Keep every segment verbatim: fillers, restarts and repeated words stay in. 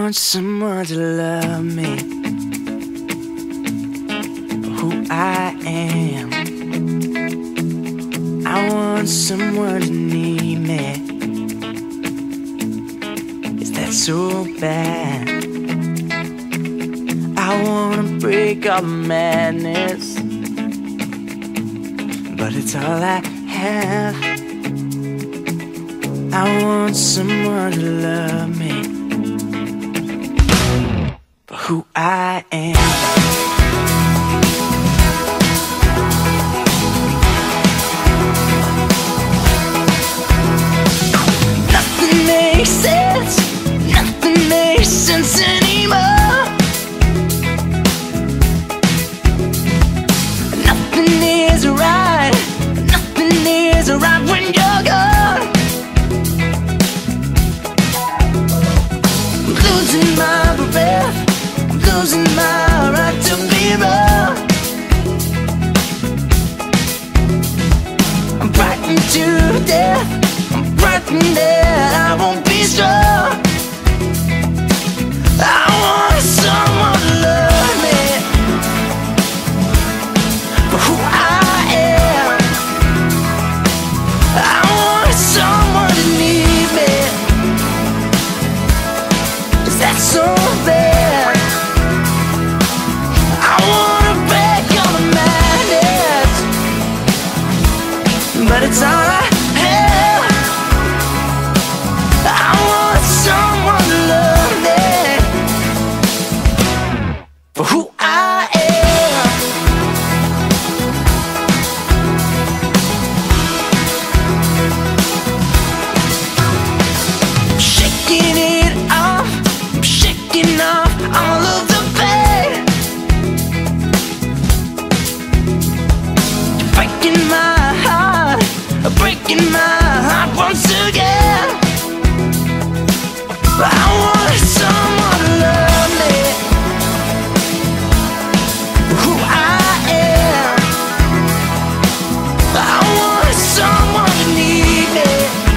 want someone to love me for who I am. I want someone to need me. Is that so bad? I wanna break all the madness, but it's all I have. I want someone to love me for who I am. Nothing makes sense, nothing makes sense anymore. Nothing is right, nothing is right when you're gone. I'm losing my breath, I'm losing my right to be wrong. I'm frightened to death, I'm frightened that I won't be strong. I want someone to love me for who I am. I want someone to need me. Is that so bad? I wanna break all the madness, but it's all I have. I want someone to love me for who I am. I'm shaking it off, I'm shaking off all of the pain. You're breaking my heart, breaking my heart once again. I want someone to love me for who I am. I want someone to need me.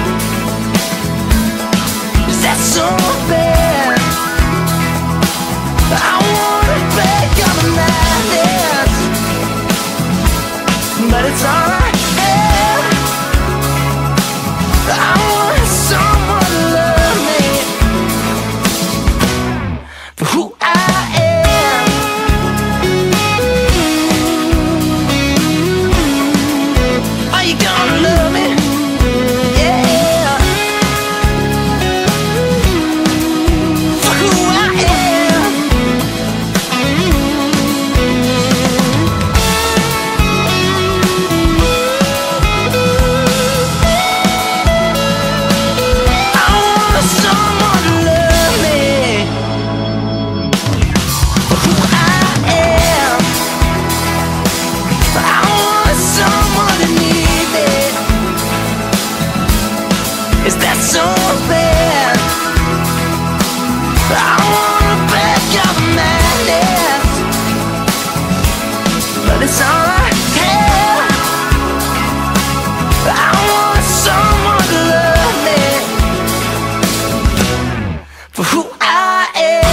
Is that so bad? I wanna break all the madness, but it's all I have. I want someone to love me for who I am. Are you gonna love me? Yeah, for who I am. I want someone to love me for who I am. I want someone to need me. Is that so bad? I wanna break all the madness, but it's all I have. I want someone to love me for who I am.